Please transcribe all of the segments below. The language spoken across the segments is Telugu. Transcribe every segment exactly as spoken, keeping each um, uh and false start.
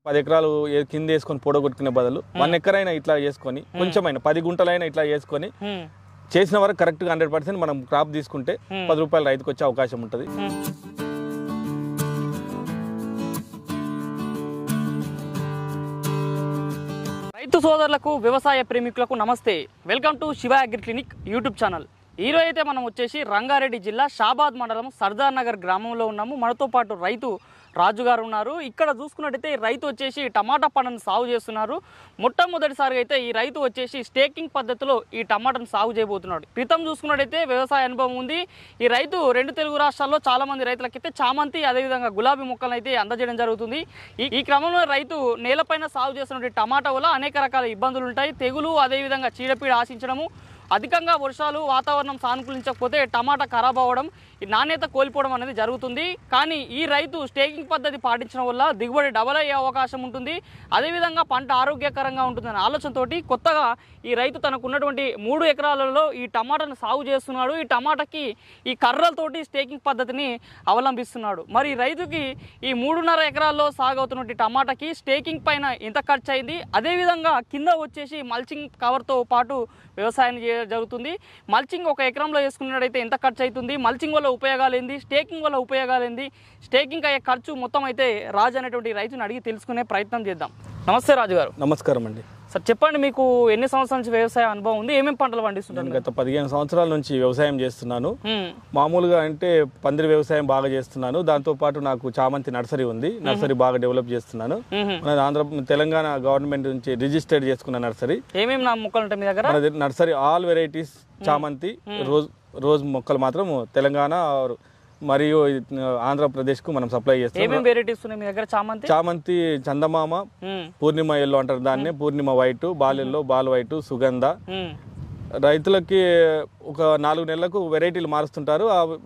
పది ఎకరాలు కింద వేసుకొని పొడగొట్టుకునే బదులు వన్ ఎకర్ అయినా ఇట్లా చేసుకొని కొంచెమైనా పది గుంటలైనా ఇట్లా చేసుకొని చేసిన వరకు కరెక్ట్గా హండ్రెడ్ పర్సెంట్ మనం క్రాప్ తీసుకుంటే పది రూపాయలు రైతుకు వచ్చే అవకాశం ఉంటుంది. రైతు సోదరులకు వ్యవసాయ ప్రేమికులకు నమస్తే. Welcome to Shiva agri clinic YouTube channel. ఈరోజు అయితే మనం వచ్చేసి రంగారెడ్డి జిల్లా షాబాద్ మండలం సర్దార్ నగర్ గ్రామంలో ఉన్నాము. మనతో పాటు రైతు రాజు గారు ఉన్నారు. ఇక్కడ చూసుకున్నట్టయితే రైతు వచ్చేసి టమాటా పంటను సాగు చేస్తున్నారు. మొట్టమొదటిసారిగా అయితే ఈ రైతు వచ్చేసి స్టేకింగ్ పద్ధతిలో ఈ టమాటాను సాగు చేయబోతున్నాడు. క్రితం చూసుకున్నట్టయితే వ్యవసాయ అనుభవం ఉంది. ఈ రైతు రెండు తెలుగు రాష్ట్రాల్లో చాలా మంది రైతులకైతే చామంతి అదేవిధంగా గులాబీ మొక్కలను అయితే అందజేయడం జరుగుతుంది. ఈ ఈ క్రమంలో రైతు నేలపైన సాగు చేస్తున్న టమాటా వల్ల అనేక రకాల ఇబ్బందులు ఉంటాయి. తెగులు అదేవిధంగా చీడపీడ ఆశించడము, అధికంగా వర్షాలు వాతావరణం సానుకూలించకపోతే టమాటా ఖరాబ్ అవ్వడం, ఈ నాణ్యత కోల్పోవడం అనేది జరుగుతుంది. కానీ ఈ రైతు స్టేకింగ్ పద్ధతి పాటించడం వల్ల దిగుబడి డబల్ అయ్యే అవకాశం ఉంటుంది. అదేవిధంగా పంట ఆరోగ్యకరంగా ఉంటుందనే ఆలోచనతోటి కొత్తగా ఈ రైతు తనకు ఉన్నటువంటి మూడు ఎకరాలలో ఈ టమాటాను సాగు చేస్తున్నాడు. ఈ టమాటాకి ఈ కర్రలతోటి స్టేకింగ్ పద్ధతిని అవలంబిస్తున్నాడు. మరి రైతుకి ఈ మూడున్నర ఎకరాల్లో సాగు అవుతున్నటువంటి టమాటాకి స్టేకింగ్ పైన ఎంత ఖర్చు అయింది, అదేవిధంగా కింద వచ్చేసి మల్చింగ్ కవర్తో పాటు వ్యవసాయం జరుగుతుంది. మల్చింగ్ ఒక ఎకరంలో వేసుకున్నట్టయితే ఎంత ఖర్చు అవుతుంది, మల్చింగ్ వల్ల ఉపయోగాలు ఏంది, స్టేకింగ్ వల్ల ఉపయోగాలు ఏంది, స్టేకింగ్ అయ్యే ఖర్చు మొత్తం అయితే రాజు అనేటువంటి రైతుని అడిగి తెలుసుకునే ప్రయత్నం చేద్దాం. నమస్తే రాజు గారు. నమస్కారం అండి. సార్ చెప్పండి, మీకు ఎన్ని సంవత్సరాల నుంచి వ్యవసాయ అనుభవం ఉంది, ఏమేమి పంటలు పండిస్తుంటారు? గత పదిహేను సంవత్సరాల నుంచి వ్యవసాయం చేస్తున్నాను. మామూలుగా అంటే పందిరి వ్యవసాయం బాగా చేస్తున్నాను. దాంతో పాటు నాకు చామంతి నర్సరీ ఉంది. నర్సరీ బాగా డెవలప్ చేస్తున్నాను. మన ఆంధ్ర తెలంగాణ గవర్నమెంట్ నుంచి రిజిస్టర్డ్ చేసుకున్న నర్సరీ. ఏమేమి మొక్కలు ఉంటాయి మీ దగ్గర? నర్సరీ ఆల్ వెరైటీస్ చామంతి, రోజ్ రోజ్ మొక్కలు మాత్రం తెలంగాణ మరియు ఆంధ్రప్రదేశ్ కు మనం సప్లై చేస్తాం. ఏమేం వెరైటీస్ ఉన్నాయి మీ దగ్గర? చామంతి చామంతి చందమామ, పూర్ణిమ ఎల్లో అంటారు దాన్ని, Purnima white, ball yellow, ball white, Sugandha. రైతులకి ఒక నాలుగు నెలలకు వెరైటీలు మారుస్తుంటారు.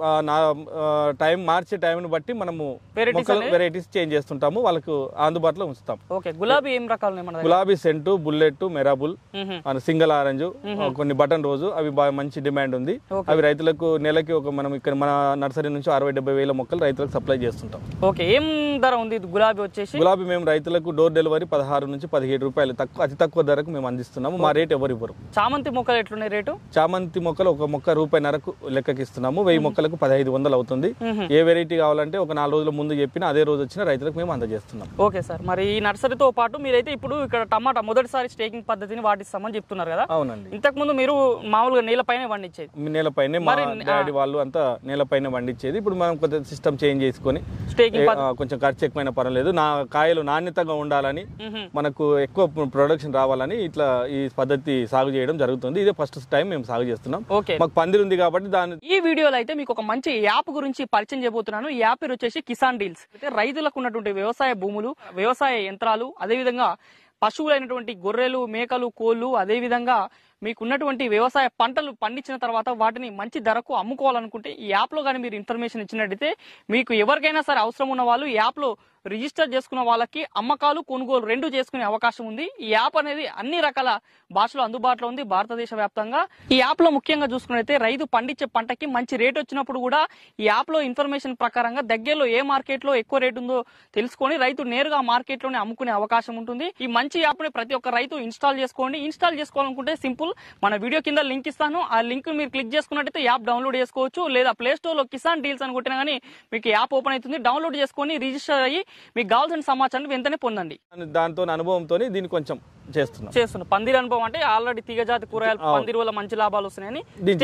టైం మార్చే టైంని బట్టి మనము వెరైటీస్ చేంజ్ చేస్తుంటాము, వాళ్ళకు అందుబాటులో ఉంచుతాం. గులాబీ ఏం రకాలు? గులాబీ సెంటు, బుల్లెట్, మెరాబుల్, సింగల్ ఆరెంజ్, కొన్ని బటన్ రోజు, అవి బాగా మంచి డిమాండ్ ఉంది. అవి రైతులకు నెలకి ఒక మనం ఇక్కడ మన నర్సరీ నుంచి అరవై డెబ్బై వేల మొక్కలు రైతులకు సప్లై చేస్తుంటాం. ఓకే, ఏం ధర ఉంది గులాబీ వచ్చేసి? గులాబీ మేము రైతులకు డోర్ డెలివరీ పదహారు నుంచి పదిహేడు రూపాయలు తక్కువ, అతి తక్కువ ధరకు మేము అందిస్తున్నాము. మా రేట్ ఎవరు ఇవ్వరు. చామంతి మొక్కలు ఎట్లున్నాయి రేటు? చామంతి మొక్కలు ఒక మొక్క రూపాయిన్నరకు లెక్కకి ఇస్తున్నాము. వెయ్యి మొక్కలకు పదహైదు వందలు అవుతుంది. ఏ వెరైటీ కావాలంటే ఒక నాలుగు రోజుల ముందు చెప్పిన అదే రోజు వచ్చిన రైతులకు మేము అందజేస్తున్నాం. ఓకే సార్, మరి ఈ నర్సరీతో పాటు మీరైతే ఇప్పుడు ఇక్కడ టమాటా మొదటిసారి స్టేకింగ్ పద్ధతిని వాటిస్తామని చెప్తున్నారు కదా? అవునండి. ఇంతకు ముందు మీరు మామూలుగా నేలపైన పండించేది? నేలపైనే, మా డాడీ వాళ్ళు అంతా నేలపైన పండించేది. ఇప్పుడు మనం కొంచెం సిస్టమ్ చేంజ్ చేసుకుని స్టేకింగ్ కొంచెం ఖర్చు ఎక్కువైనా పర్వాలేదు, నా కాయలు నాణ్యతగా ఉండాలని, మనకు ఎక్కువ ప్రొడక్షన్ రావాలని ఇట్లా ఈ పద్ధతి సాగు చేయడం జరుగుతుంది. ఇదే ఫస్ట్ టైం మేము సాగు చేస్తున్నాం. మాకు పందిరి ఉంది కాబట్టి దాని ఈ వీడియోలో అయితే మీకు ఒక మంచి యాప్ గురించి పరిచయం చేయబోతున్నాను. ఈ యాప్ పేరు వచ్చేసి కిసాన్ డీల్స్. అయితే రైతులకు ఉన్నటువంటి వ్యవసాయ భూములు, వ్యవసాయ యంత్రాలు, అదేవిధంగా పశువులైనటువంటి గొర్రెలు, మేకలు, కోళ్లు, అదేవిధంగా మీకున్నటువంటి వ్యవసాయ పంటలు పండించిన తర్వాత వాటిని మంచి ధరకు అమ్ముకోవాలనుకుంటే ఈ యాప్లో కానీ మీరు ఇన్ఫర్మేషన్ ఇచ్చినట్టయితే మీకు ఎవరికైనా సరే అవసరం ఉన్న వాళ్ళు ఈ యాప్లో రిజిస్టర్ చేసుకున్న వాళ్ళకి అమ్మకాలు, కొనుగోలు రెండు చేసుకునే అవకాశం ఉంది. ఈ యాప్ అనేది అన్ని రకాల భాషలో అందుబాటులో ఉంది భారతదేశ వ్యాప్తంగా. ఈ యాప్ లో ముఖ్యంగా చూసుకున్నట్లయితే రైతు పండించే పంటకి మంచి రేట్ వచ్చినప్పుడు కూడా ఈ యాప్ లో ఇన్ఫర్మేషన్ ప్రకారంగా దగ్గరలో ఏ మార్కెట్ లో ఎక్కువ రేట్ ఉందో తెలుసుకొని రైతు నేరుగా మార్కెట్ లోనే అమ్ముకునే అవకాశం ఉంటుంది. ఈ మంచి యాప్ ని ప్రతి ఒక్క రైతు ఇన్స్టాల్ చేసుకోండి. ఇన్స్టాల్ చేసుకోవాలనుకుంటే సింపుల్, మన వీడియో కింద లింక్ ఇస్తాను. ఆ లింక్ మీరు క్లిక్ చేసుకున్నట్టయితే యాప్ డౌన్లోడ్ చేసుకోవచ్చు. లేదా ప్లే స్టోర్ లో కిసాన్ డీల్స్ అని కొట్టినా కానీ మీకు యాప్ ఓపెన్ అవుతుంది. డౌన్లోడ్ చేసుకొని రిజిస్టర్ అయ్యి మీకు కావాల్సిన సమాచారాన్ని వెంటనే పొందండి. దాంతో అనుభవంతో దీన్ని కొంచెం చేస్తున్నాం చేస్తున్నాం పందిరి అనుభవం అంటే ఆల్రెడీ తీగజాతి కూరగాయలు పందిరి వల్ల మంచి లాభాలు వస్తున్నాయని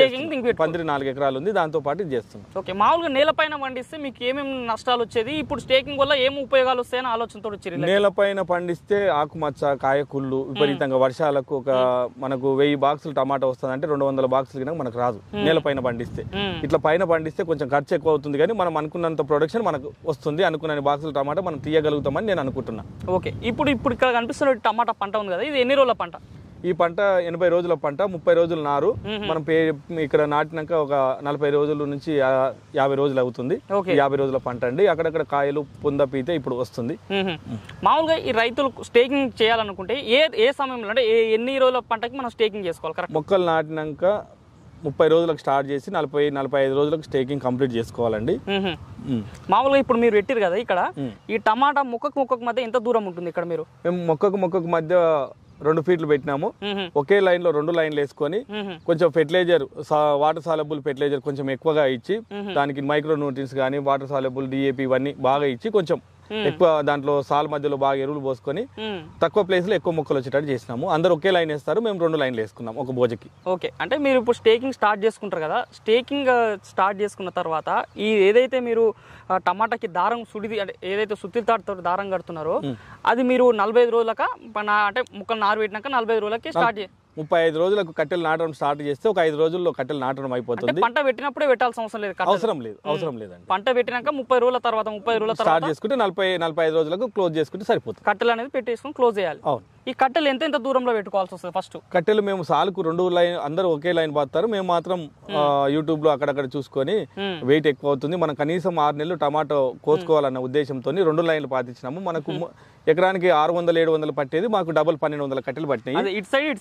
పందిరి నాలుగు ఎకరాలు ఉంది, దాంతో పాటు చేస్తున్నాం. ఓకే, మామూలుగా నేలపైన పండిస్తే మీకు ఏమేమి నష్టాలు వచ్చేది, ఇప్పుడు స్టేకింగ్ వల్ల ఏం ఉపయోగాలు వస్తాయని ఆలోచనతో వచ్చి? నేలపైన పండిస్తే ఆకుమచ్చ, కాయకుళ్ళు, విపరీతంగా వర్షాలకు ఒక మనకు వెయ్యి బాక్సులు టమాటా వస్తుంది అంటే రెండు వందల బాక్సులు కనుక మనకు రాదు నేలపైన పండిస్తే. ఇట్లా పైన పండిస్తే కొంచెం ఖర్చు ఎక్కువ అవుతుంది, కానీ మనం అనుకున్నంత ప్రొడక్షన్ మనకు వస్తుంది. అనుకున్న బాక్సులు టమాటా మనం తీయగలుగుతామని నేను అనుకుంటున్నా. ఓకే, ఇప్పుడు ఇప్పుడు ఇక్కడ కనిపిస్తున్న టమాటా పంట ఉంది కదా, ఇది ఎన్ని రోజుల పంట? ఈ పంట ఎనభై రోజుల పంట, ముప్పై రోజులు నారు. మనం ఇక్కడ నాటినాక ఒక నలభై రోజుల నుంచి యాభై రోజులు అవుతుంది. యాభై రోజుల పంట అండి. అక్కడక్కడ కాయలు పొంద పీతే ఇప్పుడు వస్తుంది. మామూలుగా ఈ రైతులు స్టేకింగ్ చేయాలనుకుంటే ఏ ఏ సమయంలో అంటే ఎన్ని రోజుల పంటకి మనం స్టేకింగ్ చేసుకోవాలి? మొక్కలు నాటినాక ముప్పై రోజులకు స్టార్ట్ చేసి నలభై నలభై ఐదు రోజులకు స్టేకింగ్ కంప్లీట్ చేసుకోవాలండి. మామూలుగా ఇప్పుడు మీరు పెట్టారు కదా ఇక్కడ ఈ టమాటా మొక్కకు మొక్కకు మధ్య ఎంత దూరం ఉంటుంది ఇక్కడ? మీరు మేము మొక్కకు మొక్కకు మధ్య రెండు ఫీట్లు పెట్టినాము. ఒకే లైన్ లో రెండు లైన్లు వేసుకొని కొంచెం ఫెర్టిలైజర్ వాటర్ సాలబుల్ ఫెర్టిలైజర్ కొంచెం ఎక్కువగా ఇచ్చి దానికి మైక్రో న్యూట్రియన్స్ కానీ వాటర్ సాలబుల్ డిఏపి ఇవన్నీ బాగా ఇచ్చి కొంచెం ఎక్కువ దాంట్లో సాల్ మధ్యలో బాగా ఎరువులు పోసుకొని తక్కువ ప్లేస్ లో ఎక్కువ మొక్కలు వచ్చేటట్టు చేసినాము. అందరు ఒకే లైన్ వేస్తారు, మేము రెండు లైన్లు వేసుకున్నాం ఒక బోజకి. ఓకే, అంటే మీరు ఇప్పుడు స్టేకింగ్ స్టార్ట్ చేసుకుంటారు కదా, స్టేకింగ్ స్టార్ట్ చేసుకున్న తర్వాత ఈ ఏదైతే మీరు టమాటాకి దారం సుడిది అంటే ఏదైతే సుత్తి తాడుతో దారం కడుతున్నారో అది మీరు నలభై ఐదు రోజులక అంటే ముక్కలు నారు పెట్టినాక నలభై ఐదు రోజులకి స్టార్ట్ చేసి ముప్పై ఐదు రోజులకు కట్టెలు నాటడం స్టార్ట్ చేస్తే ఒక ఐదు రోజుల్లో కట్టెలు నాటడం అయిపోతుంది. పంట పెట్టినప్పుడే పెట్టాల్సిన అవసరం లేదు, అవసరం లేదు అవసరం లేదండి. పంట పెట్టినాక ముప్పై రోజుల తర్వాత ముప్పై రోజుల స్టార్ట్ చేసుకుంటే నలభై నలభై ఐదు రోజులకు క్లోజ్ చేసుకుంటే సరిపోతుంది. కట్టెలు అనేది పెట్టేసుకుని క్లోజ్ చేయాలి. అవును. ఈ కట్టెలు ఎంత ఎంత దూరంలో పెట్టుకోవాల్సి వస్తుంది? ఫస్ట్ కట్టెలు మేము సాలుకు రెండు లైన్ అందరూ ఒకే లైన్ పాతారు, మేము మాత్రం యూట్యూబ్ లో అక్కడక్కడ చూసుకొని వెయిట్ ఎక్కువ అవుతుంది, మనం కనీసం ఆరు నెలలు టమాటో కోసుకోవాలన్న ఉద్దేశంతో రెండు లైన్లు పాతించినాము. మనకు ఎకరానికి ఆరు వందల ఏడు వందలు పట్టేది మాకు డబుల్ పన్నెండు వందల కట్టెలు పట్టినాయి.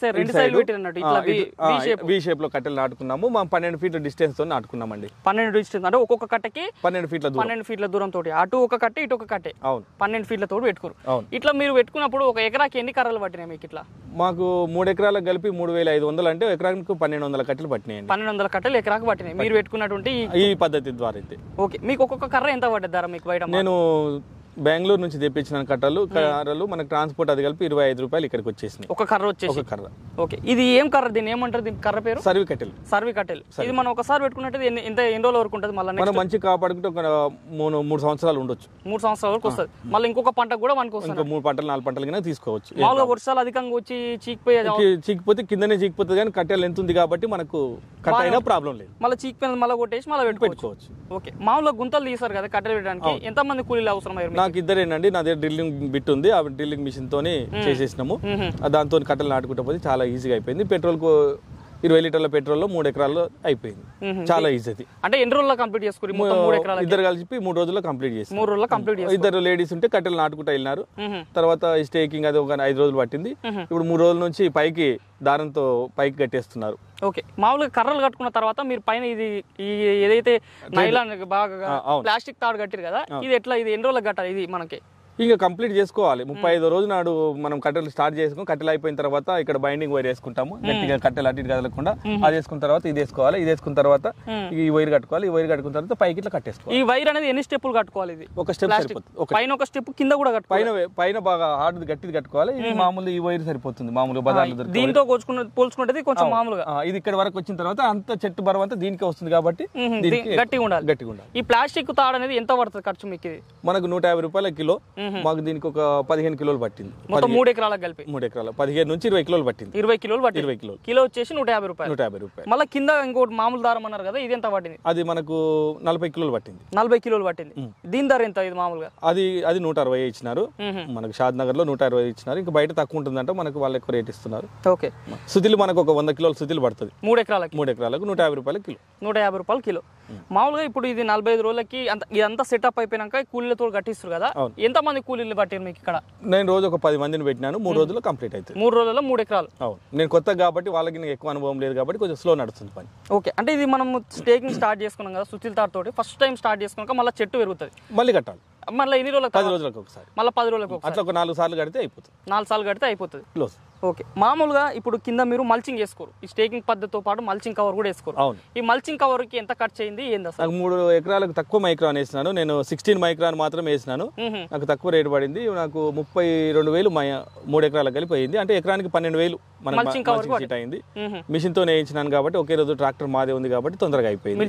వి షేప్ లో కట్టెలు నాటుకున్నాము. మా పన్నెండు ఫీట్ల డిస్టెన్స్ తో నాటుకున్నామండి. పన్నెండు డిస్టెన్స్ అంటే ఒక్కొక్క కట్టకి పన్నెండు ఫీట్ల పన్నెండు ఫీట్ల దూరం తోటి అటు ఒక కట్టే ఇటు ఒక కట్టే. అవును, పన్నెండు ఫీట్ల తోటి పెట్టుకోరు. అవును. ఇట్లా మీరు పెట్టుకున్నప్పుడు ఒక ఎకరాకి ఎన్ని కర్రలు పట్టినాయి మీకు? ఇట్లా మాకు మూడు ఎకరాలకు కలిపి మూడు వేల ఐదు వందలు అంటే ఎకరానికి పన్నెండు వందల కట్టెలు పట్టినాయి. పన్నెండు వందల కట్టెలు ఎకరాకు పట్టినాయి మీరు పెట్టుకున్నటువంటి ఈ పద్ధతి ద్వారా అయితే. ఓకే, మీకు ఒక్కొక్క కర్ర ఎంత పడ్డది ధర మీకు బయట? నేను బెంగళూరు నుంచి తెప్పించిన కట్టలు కర్రలు మనకు ట్రాన్స్పోర్ట్ అది కలిపి ఇరవై ఐదు రూపాయలు ఇక్కడికి వచ్చేసింది ఒక కర్ర వచ్చేసి. ఒక కర్ర. ఓకే, ఇది ఏం కర్ర? దీన్ని ఏమంటారు? దీని కర్ర పేరు సర్వి కట్టెలు. సర్వి కట్టెలు. ఇది మనం ఒకసారి పెట్టుకున్నట్టు ఎంత ఎన్ని రోజుల వరకు ఉంటుంది? మళ్ళీ మనం మంచి కాపాడుకుంటే ఒక మూడు మూడు సంవత్సరాలు ఉండొచ్చు. మూడు సంవత్సరాల వరకు వస్తుంది. మళ్ళీ ఇంకొక పంట కూడా మనకు వస్తుంది. మూడు పంటలు నాలుగు పంటలు కింద తీసుకోవచ్చు. మామూలుగా వర్షాలు అధికంగా వచ్చి చీకిపోయేది చీకిపోతే కిందనే చీకిపోతుంది, కానీ కట్టెలు ఎంత ఉంది కాబట్టి మనకు కట్ అయినా ప్రాబ్లం లేదు. మళ్ళీ చీకిపోయిన మళ్ళీ కొట్టేసి మళ్ళీ పెట్టుకోవచ్చు. ఓకే, మామూలుగా గుంతలు తీసారు కదా కట్టెలు పెట్టడానికి, ఎంత మంది కూలీలు అవసరం? నాకు ఇద్దరేనండి. నా దగ్గర డ్రిల్లింగ్ బిట్ ఉంది, ఆ డ్రిల్లింగ్ మిషన్ తోని చేసేసినాము. దాంతో కట్టెలు నాటుకుంటే పోతే చాలా ఈజీగా అయిపోయింది. పెట్రోల్ కు ఇరవై లీటర్ల పెట్రోల్ లో మూడు ఎకరాల్లో అయిపోయింది. చాలా ఈజీ అది. అంటే ఎన్ని రోజుల్లో కంప్లీట్ చేసుకుని ఇద్దరు కలిసి మూడు రోజుల్లో కంప్లీట్ చేసి మూడు రోజుల్లో కంప్లీట్ ఇద్దరు లేడీస్ ఉంటే కట్టెలు నాటుకుంటూ వెళ్ళినారు. తర్వాత స్టేకింగ్ అది ఒక ఐదు రోజులు పట్టింది. ఇప్పుడు మూడు రోజుల నుంచి పైకి దారంతో పైకి కట్టేస్తున్నారు. ఓకే, మామూలుగా కర్రలు కట్టుకున్న తర్వాత మీరు పైన ఇది ఏదైతే నైలాన్ బాగా ప్లాస్టిక్ తాడు కట్టారు కదా, ఇది ఎట్లా ఇది ఎన్ని రోజులకు కట్టాలి? ఇది మనకి ఇంకా కంప్లీట్ చేసుకోవాలి. ముప్పై ఐదో రోజు నాడు మనం కట్టెలు స్టార్ట్ చేసుకుని కట్టెలు అయిపోయిన తర్వాత ఇక్కడ బైండింగ్ వైర్ వేసుకుంటాము. గట్టిగా కట్టెలు అటు ఇటు కదలకుండా అది వేసుకున్న తర్వాత ఇది వేసుకోవాలి. ఇది వేసుకున్న తర్వాత ఈ వైర్ కట్టుకోవాలి. ఈ వైర్ కట్టుకున్న తర్వాత పైకి ఇట్లా కట్టేసుకోవాలి. ఈ వైర్ అనేది ఎన్ని స్టెప్పులు కట్టుకోవాలి? ఇది ఒక స్టెప్ సరిపోతుంది. పైన ఒక స్టెప్ కింద కూడా పైన పైన బాగా హార్డ్ గట్టిది కట్టుకోవాలి. ఇది మామూలు ఈ వైర్ సరిపోతుంది. మామూలుగా బజార్లో దీంతో పోల్చుకుంటే కొంచెం మామూలుగా ఇది ఇక్కడ వరకు వచ్చిన తర్వాత అంత చెట్టు బరువు అంతా దీనికి వస్తుంది కాబట్టి గట్టిగా ఉండాలి. గట్టిగా ఉండాలి. ఈ ప్లాస్టిక్ తాడు అనేది ఎంత పడుతుంది ఖర్చు మీకు? మనకు నూట యాభై రూపాయల కిలో. మాకు దీనికి ఒక పదిహేను కిలోలు పట్టింది. మూడు ఎకరాలకు కలిపి మూడు ఎకరాలు పదిహేను నుంచి ఇరవై కిలోలు పట్టింది. ఇరవై కిలోలు పట్టింది. ఇరవై కిలోలు కిలో వచ్చేసి నూట యాభై రూపాయలు. నూట యాభై రూపాయలు. మళ్ళీ కింద ఇంకోటి మామూలు దారం అన్నారు కదా, ఇది ఎంత పట్టింది? అది మనకు నలభై కిలోలు పట్టింది. నలభై కిలోలు పట్టింది. దీని ధర ఎంత? ఇది మామూలుగా అది అది నూట అరవై ఇచ్చినారు. మనకు షాద్ నగర్ లో నూట అరవై ఇచ్చినారు. ఇంకా బయట తక్కువ ఉంటుందంటే మనకు వాళ్ళు ఎక్కువ రేట్ ఇస్తున్నారు. ఓకే, సుతిలు మనకు ఒక వంద కిలోలు సుతిలు పడుతుంది. మూడు ఎకరాలకి మూడు ఎకరాలకు నూట యాభై రూపాయలు కిలో. నూట యాభై రూపాయలు కిలో. మామూలుగా ఇప్పుడు ఇది నలభై ఐదు రోజులకి అంత ఇదంతా సెటప్ అయిపోయినాక కూలీలతో కట్టిస్తారు కదా, ఎంత మంది కూలీలు పట్టారు మీకు ఇక్కడ? నేను రోజు ఒక పది మందిని పెట్టినాను. మూడు రోజుల్లో కంప్లీట్ అవుతుంది. మూడు రోజుల్లో మూడు ఎకరాలు. అవును, నేను కొత్త కాబట్టి వాళ్ళకి నాకు ఎక్కువ అనుభవం లేదు కాబట్టి కొంచెం స్లో నడుస్తుంది పని. ఓకే, అంటే ఇది మనం స్టేకింగ్ స్టార్ట్ చేసుకున్నాం కదా సుచిల్ తాడు తోటి, ఫస్ట్ టైం స్టార్ట్ చేసుకున్నాక మళ్ళీ చెట్టు పెరుగుతుంది, మళ్ళీ కట్టాలి. మళ్ళీ ఎన్ని రోజులకు? పది రోజులకు ఒకసారి. మళ్ళీ పది రోజులకు ఒకసారి. అట్లా ఒక నాలుగు సార్లు కడితే అయిపోతుంది. నాలుగు సార్లు కడితే అయిపోతుంది క్లోజ్. ఓకే, మామూలుగా ఇప్పుడు కింద మీరు మల్చింగ్ వేసుకోరు, ఈ స్టేకింగ్ పద్ధతితో పాటు మల్చింగ్ కవర్ కూడా వేసుకోరు. అవును. ఈ మల్చింగ్ కవర్ కి ఎంత ఖర్చు అయింది ఏంది అసలు? నాకు మూడు ఎకరాలకు తక్కువ మైక్రాన్ వేసినాను. నేను సిక్స్టీన్ మైక్రాన్ మాత్రం వేసినాను. నాకు తక్కువ రేటు పడింది. నాకు ముప్పై రెండు వేలు మూడు ఎకరాలకు కలిపోయింది. అంటే ఎకరానికి పన్నెండు వేలు మల్చింగ్ కవర్ సీట్ అయింది. మిషన్ తో వేయించినాను కాబట్టి ఒకే రోజు ట్రాక్టర్ మాదే ఉంది కాబట్టి తొందరగా అయిపోయింది.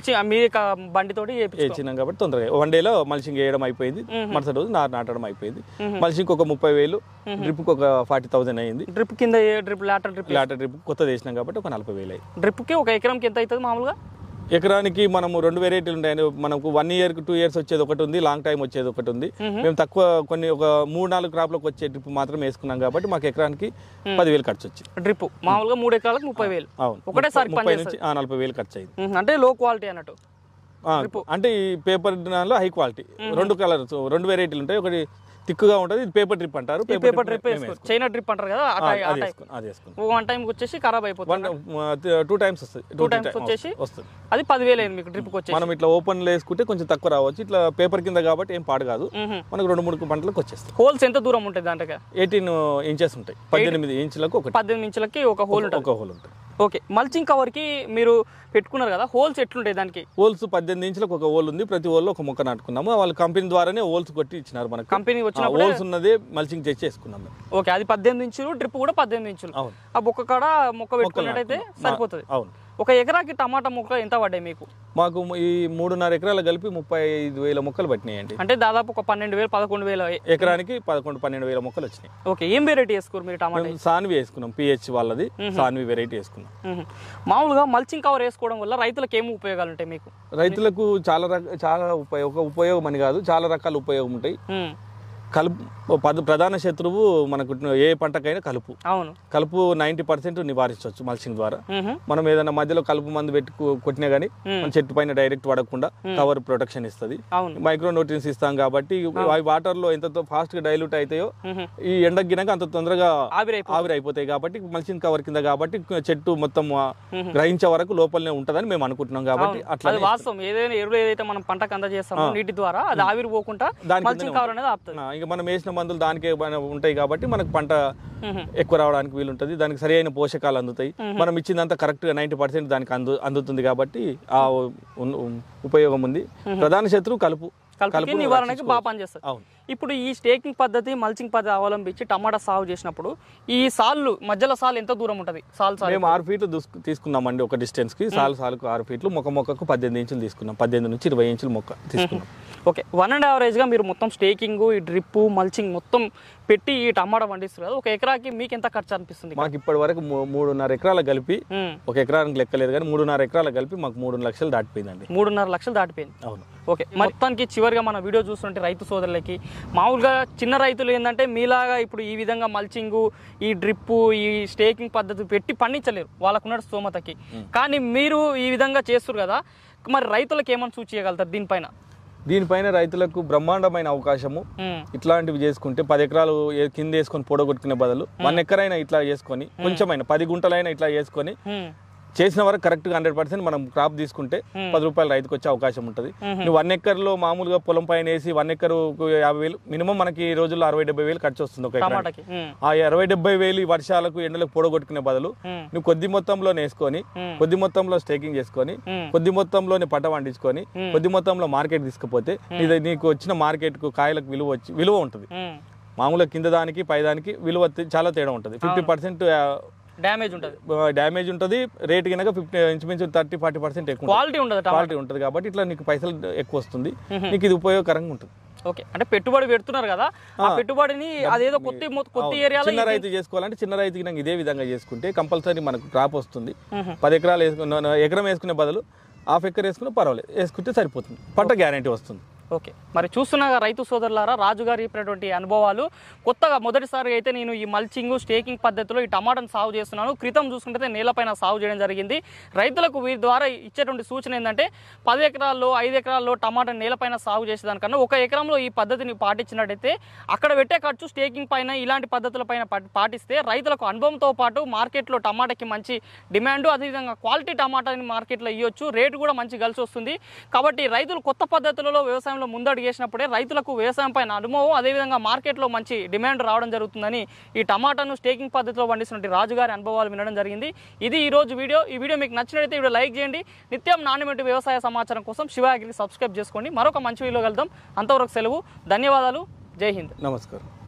బండితో వేయించినాం కాబట్టి తొందరగా వన్ డేలో మల్చింగ్ వేయడం అయిపోయింది. మరుసటి రోజు నారు నాటడం అయిపోయింది. మల్చింగ్ ఒక ముప్పై వేలు, డ్రిప్ ఒక ఫార్టీ థౌసండ్ అయింది. డ్రిప్ కింద drip lateral drip lateral drip కొత్త వేసినాం కాబట్టి ఒక నలభై వేలు అయింది. డ్రిప్ కి ఒక ఎకరంకి ఎంత అవుతుంది మామూలుగా? ఎకరానికి మనము రెండు వెరైటీలు ఉంటాయి. మనకు వన్ ఇయర్ టూ ఇయర్స్ వచ్చేది ఒకటి ఉంది, లాంగ్ టైం వచ్చేది ఒకటి ఉంది. మేము తక్కువ కొన్ని ఒక మూడు నాలుగు క్రాప్లకు వచ్చే డ్రిప్ మాత్రం వేసుకున్నాం కాబట్టి మాకు ఎకరానికి పదివేలు ఖర్చు వచ్చింది. డ్రిప్ మామూలుగా మూడు ఎకరాలకు ముప్పై వేలు. అవును, ఒకటేసారి ముప్పై నుంచి నలభై వేలు ఖర్చు అయింది. అంటే లో క్వాలిటీ అన్నట్టు. అంటే ఈ పేపర్ దానిలో హై క్వాలిటీ రెండు కలర్స్ రెండు వెరైటీలు ఉంటాయి. ఒకటి తిక్కుగా ఉంటుంది. ఇది పేపర్ డ్రిప్ అంటారు. పేపర్ డ్రిప్ వేసుకోవచ్చు, చైనా డ్రిప్ అంటారు కదా. అది వన్ టైం వచ్చేసి ఖరాబ్ అయిపోతుంది, టూ టైమ్స్ వస్తుంది. టూ టైమ్స్ వచ్చేసి వస్తుంది. అది పదివేలు అయింది మీకు డ్రిప్ వచ్చేసి. మనం ఇట్లా ఓపెన్ లో వేసుకుంటే కొంచెం తక్కువ రావచ్చు. ఇట్లా పేపర్ కింద కాబట్టి ఏం పాడు కాదు, మనకు రెండు మూడు పంటలకు వచ్చేస్తాయి. హోల్స్ ఎంత దూరం ఉంటుంది దాంట్లో? ఎయిటీన్ ఇంచెస్ ఉంటాయి. పద్దెనిమిది ఇంచులకు ఒక పద్దెనిమిది ఇంచులకి ఒక హోల్ ఉంటుంది. ఒక హోల్ ఉంటుంది. ఓకే, మల్చింగ్ కవర్ కి మీరు పెట్టుకున్నారు కదా, హోల్స్ ఎట్లుంటాయి దానికి? హోల్స్ పద్దెనిమిది ఇంచులకు ఒక హోల్ ఉంది. ప్రతి హోల్లో ఒక మొక్క నాటుకున్నాము. వాళ్ళు కంపెనీ ద్వారానే హోల్స్ కొట్టి ఇచ్చినారు మనకు. కంపెనీ వచ్చినప్పుడు హోల్స్ ఉన్నదే మల్చింగ్ చేసి చేసుకున్నాం. ఓకే, అది పద్దెనిమిది ఇంచులు, డ్రిప్ కూడా పద్దెనిమిది ఇంచులు. ఆ బొక్క కాడ మొక్క పెట్టుకున్నట్టయితే సరిపోతుంది. అవును. ఒక ఎకరాకి టమాటా మొక్క ఎంత పడ్డాయి మీకు? మాకు ఈ మూడున్నర ఎకరాలు కలిపి ముప్పై ఐదు వేల మొక్కలు పట్టినాయండి. అంటే దాదాపు ఒక పన్నెండు వేలు పదకొండు వేల ఎకరానికి పదకొండు పన్నెండు వేల మొక్కలు వచ్చినాయి. ఓకే, ఏం వెరైటీ వేసుకోరు మీరు టమాటా? సాన్వి వేసుకున్నాం, పిహెచ్ వాళ్ళది సాన్వి వెరైటీ వేసుకున్నాం. మామూలుగా మల్చింగ్ కవర్ వేసుకోవడం వల్ల రైతులకు ఏమి ఉపయోగాలు ఉంటాయి మీకు? రైతులకు చాలా రక చాలా ఉపయోగ ఉపయోగం అని కాదు, చాలా రకాల ఉపయోగం ఉంటాయి. కలుపు ప్రధాన శత్రువు మనకు ఏ పంటకైనా కలుపు. అవును, కలుపు నైన్టీ పర్సెంట్ నివారించవచ్చు మల్చింగ్ ద్వారా. మనం ఏదైనా మధ్యలో కలుపు మందు పెట్టి కొట్టినా గానీ మన చెట్టు పైన డైరెక్ట్ పడకుండా కవర్ ప్రొటెక్షన్ ఇస్తుంది. మైక్రో న్యూట్రియన్స్ ఇస్తాం కాబట్టి అవి వాటర్ లో ఎంత ఫాస్ట్ గా డైల్యూట్ అవుతాయో ఈ ఎండకు గినక అంత తొందరగా ఆవిరి అయిపోతాయి. కాబట్టి మల్చింగ్ కవర్ కింద కాబట్టి చెట్టు మొత్తం గ్రహించే వరకు లోపలనే ఉంటదని మేము అనుకుంటున్నాం. కాబట్టి అట్లా వాస్తవం. ఏదైనా ఎరువులు ఏదైతే మనం పంటకు అందజేస్తామో నీటి ద్వారా అది ఆవిరి పోకుండా మల్చింగ్ కవర్ అనేది ఆపుతుంది. ఇంకా మనం వేసిన మందులు దానికే ఉంటాయి కాబట్టి మనకు పంట ఎక్కువ రావడానికి వీలుంటది. దానికి సరి అయిన పోషకాలు అందుతాయి. మనం ఇచ్చిందంతా కరెక్ట్ గా నైన్టీ పర్సెంట్ దానికి అందు అందుతుంది కాబట్టి ఆ ఉపయోగం ఉంది. ప్రధాన శత్రువు కలుపు. కలుపు నివారణకి బాగా పనిచేస్తుంది. ఇప్పుడు ఈ స్టేకింగ్ పద్ధతి, మల్చింగ్ పద్ధతి అవలంబించి టమాటా సాగు చేసినప్పుడు ఈ సాళ్ళు మధ్యలో సాల్ ఎంత దూరం ఉంటుంది? సాల్ సాల్ మేము ఆరు ఫీట్లు తీసుకున్నామండి ఒక డిస్టెన్స్ కి. సాల్ సాల్కు ఆరు ఫీట్లు, మొక్క మొక్కకు పద్దెనిమిది ఇంచులు తీసుకున్నాం. పద్దెనిమిది నుంచి ఇరవై ఇంచులు మొక్క తీసుకున్నాం. ఓకే, వన్ అండ్ యావరేజ్ గా మీరు మొత్తం స్టేకింగ్, ఈ డ్రిప్, మల్చింగ్ మొత్తం పెట్టి ఈ టమాటా పండిస్తారు కదా, ఒక ఎకరాకి మీకు ఎంత ఖర్చు అనిపిస్తుంది? మాకు ఇప్పటి వరకు మూడున్నర ఎకరాలు కలిపి, ఒక ఎకరానికి లెక్కలేదు కానీ మూడున్నర ఎకరాలు కలిపి మాకు మూడు లక్షలు దాటిపోయిందండి. మూడున్నర లక్షలు దాటిపోయింది. అవును. ఓకే, మొత్తానికి చివరిగా మన వీడియో చూస్తుంటే రైతు సోదరులకి, మామూలుగా చిన్న రైతులు ఏంటంటే మీలాగా ఇప్పుడు ఈ విధంగా మల్చింగ్, ఈ డ్రిప్, ఈ స్టేకింగ్ పద్ధతి పెట్టి పండించలేరు వాళ్ళకున్న స్తోమతకి. కానీ మీరు ఈ విధంగా చేస్తారు కదా, మరి రైతులకు ఏమని సూచించగలుగుతారు దీనిపైన? దీనిపైన రైతులకు బ్రహ్మాండమైన అవకాశము. ఇట్లాంటివి చేసుకుంటే పది ఎకరాలు కింద వేసుకొని పొడగొట్టుకునే బదులు వన్ ఎకరైనా ఇట్లా చేసుకొని, కొంచెమైనా పది గుంటలైనా ఇట్లా చేసుకొని చేసిన వరకు కరెక్ట్ గా హండ్రెడ్ పర్సెంట్ మనం క్రాప్ తీసుకుంటే పది రూపాయలు రైతుకు వచ్చే అవకాశం ఉంటుంది. నువ్వు వన్ ఎకర్ లో మామూలుగా పొలం పైన వేసి వన్ ఎకర్ యాభై వేలు మినిమం మనకి ఈ రోజుల్లో అరవై డెబ్బై వేలు ఖర్చు వస్తుంది ఒక ఎకరాకి. ఆ అరవై డెబ్బై వేలు వర్షాలకు ఎండలకు పొడగొట్టుకునే బదులు నువ్వు కొద్ది మొత్తంలో వేసుకొని, కొద్ది మొత్తంలో స్టేకింగ్ చేసుకొని, కొద్ది మొత్తంలోనే పంట పండించుకొని, కొద్ది మొత్తంలో మార్కెట్ తీసుకుపోతే ఇది నీకు వచ్చిన మార్కెట్ కు కాయలకు విలువ వచ్చి విలువ ఉంటుంది. మామూలుగా కింద దానికి పై దానికి విలువ చాలా తేడా ఉంటుంది. ఫిఫ్టీ పర్సెంట్ డ్యామేజ్ ఉంటుంది డ్యామేజ్ ఉంటుంది రేట్ కనుక ఫిఫ్టీ ఇంచుమించు థర్టీ ఫార్టీ పర్సెంట్ ఎక్కువ క్వాలిటీ ఉంటుంది క్వాలిటీ ఉంటుంది కాబట్టి ఇట్లా నీకు పైసలు ఎక్కువ వస్తుంది, నీకు ఇది ఉపయోగకరంగా ఉంటుంది. ఓకే, అంటే పెట్టుబడి పెడుతున్నారు కదా, ఆ పెట్టుబడిని అదేదో కొత్త కొత్త ఏరియాలో చిన్న రైతు చేసుకోవాలంటే చిన్న రైతుకి ఇదే విధంగా చేసుకుంటే కంపల్సరీ మనకు క్రాప్ వస్తుంది. పది ఎకరాలు వేసుకున్న ఎకరం వేసుకునే బదులు హాఫ్ ఎకర్ వేసుకున్నా పర్వాలేదు, వేసుకుంటే సరిపోతుంది, పంట గ్యారంటీ వస్తుంది. ఓకే, మరి చూస్తున్నా రైతు సోదరులారా, రాజుగారు చెప్పినటువంటి అనుభవాలు కొత్తగా మొదటిసారి అయితే నేను ఈ మల్చింగ్, స్టేకింగ్ పద్ధతిలో ఈ టమాటాను సాగు చేస్తున్నాను. క్రితం చూసుకుంటే నేలపైన సాగు చేయడం జరిగింది. రైతులకు వీరి ద్వారా ఇచ్చేటువంటి సూచన ఏంటంటే పది ఎకరాల్లో ఐదు ఎకరాల్లో టమాటా నేలపైన సాగు చేసేదానికన్నా ఒక ఎకరంలో ఈ పద్ధతిని పాటించినట్టయితే అక్కడ పెట్టే ఖర్చు స్టేకింగ్ పైన ఇలాంటి పద్ధతుల పైన పాటిస్తే రైతులకు అనుభవంతో పాటు మార్కెట్లో టమాటాకి మంచి డిమాండ్, అదేవిధంగా క్వాలిటీ టమాటాని మార్కెట్లో ఇవ్వచ్చు, రేటు కూడా మంచి కలిసి వస్తుంది. కాబట్టి రైతులు కొత్త పద్ధతులలో వ్యవసాయం ముందడుగు వేసినప్పుడే రైతులకు వ్యవసాయం పైన అనుభవం, అదేవిధంగా మార్కెట్లో మంచి డిమాండ్ రావడం జరుగుతుందని ఈ టమాటాను స్టేకింగ్ పద్ధతిలో పండిస్తున్న రాజుగారి అనుభవాలు వినడం జరిగింది. ఇది ఈ రోజు వీడియో. ఈ వీడియో మీకు నచ్చినట్లయితే వీడియో లైక్ చేయండి. నిత్యం నాణ్యమైన వ్యవసాయ సమాచారం కోసం శివ అగ్రికి సబ్స్క్రైబ్ చేసుకోండి. మరొక మంచి వీడియోలో కలుద్దాం. అంతవరకు సెలవు. ధన్యవాదాలు. జై హింద్. నమస్కారం.